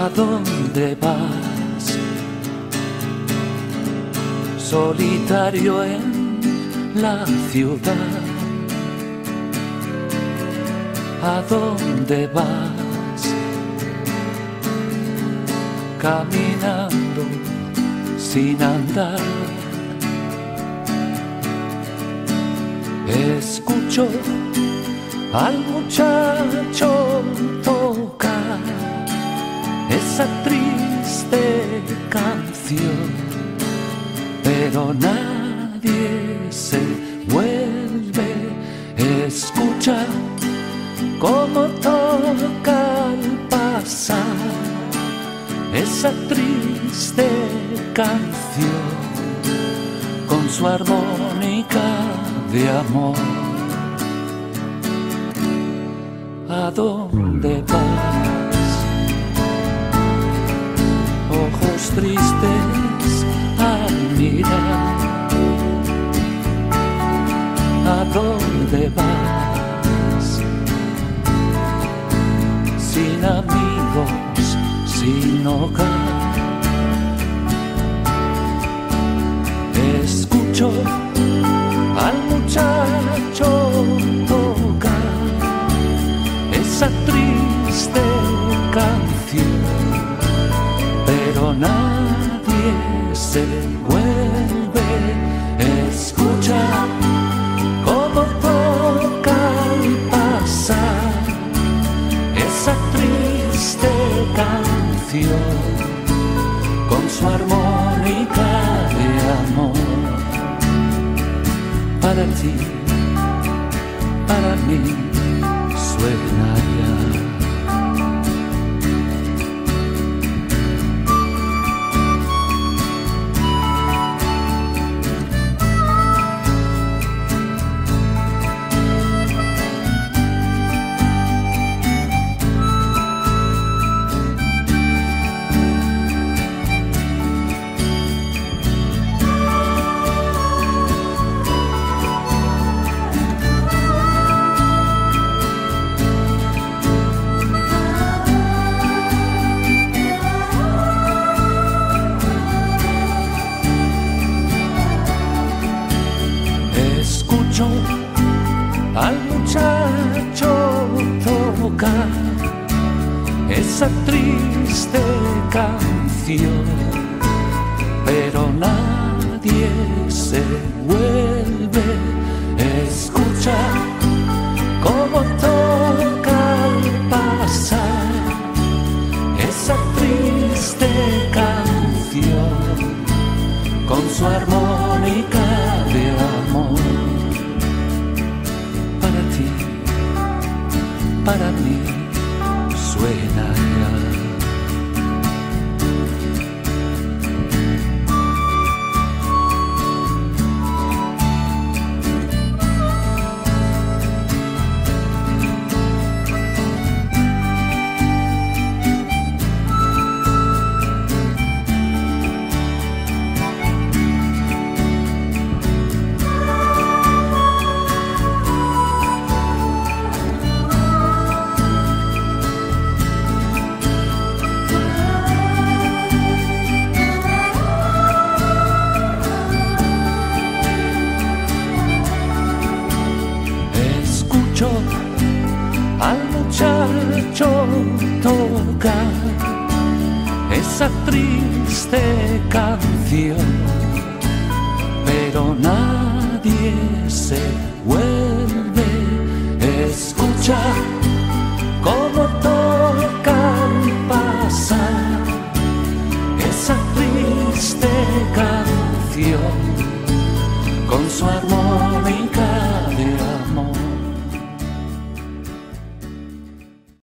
¿A dónde vas? Solitario en la ciudad. ¿A dónde vas? Caminando sin andar. Escucho al muchacho tocar esa triste canción, pero nadie se vuelve. Escucha cómo toca al pasar esa triste canción con su armónica de amor. ¿A dónde vas? Ojos tristes al mirar. ¿A dónde vas? Sin amigos, sin hogar. Escucho al muchacho tocar esa triste canción, pero nadie se vuelve. Escucha cómo toca al pasar esa triste canción con su armónica de amor. Para ti, para mí, suena ya. Escucho al muchacho tocar esa triste canción, pero nadie se vuelve. Escucha cómo toca al pasar esa triste canción con su armónica de amor. Para ti, para mí, suena ya. Al muchacho tocar esa triste canción, pero nadie se vuelve. Escucha cómo toca al pasar esa triste canción con su armónica